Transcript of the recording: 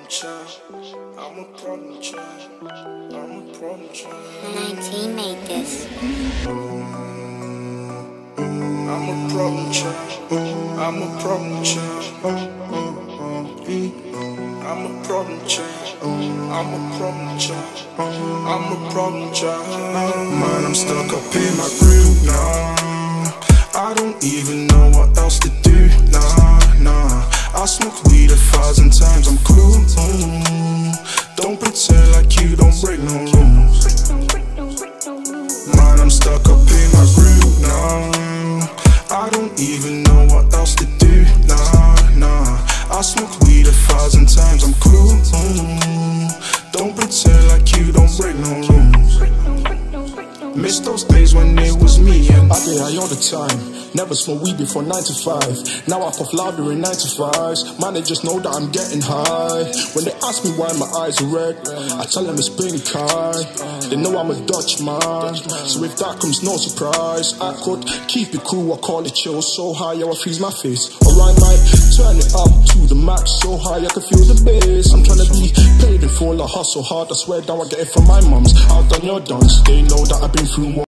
child. I'm a problem child. I'm a problem child. 19 made this. I'm a problem child. I'm a problem child. I'm a problem child. I'm a problem child. I'm a problem child. Man, I'm stuck up in my groove now. I don't even know what else to do. Nah. I smoke weed 1,000 times. I'm cool. Don't pretend like you don't break no rules. Man, I'm stuck up in my groove now. I don't even know what else to do. Nah. I smoke weed 1,000 times. I'm cool. Don't pretend like you don't break no rules. Miss those days when it was me and I get high all the time. Never smoked weed before 9 to 5. Now I puff louder in 9 to 5s. Man, they just know that I'm getting high. When they ask me why my eyes are red, I tell them it's pink eye. They know I'm a Dutch man, so if that comes no surprise, I could keep it cool, I call it chill. So high, I freeze my face. Or I might turn it up to the max, so high I can feel the bass. I'm trying to be paid in full, I hustle hard, I swear down I get it from my mums. Out on your dance, they know that I've been through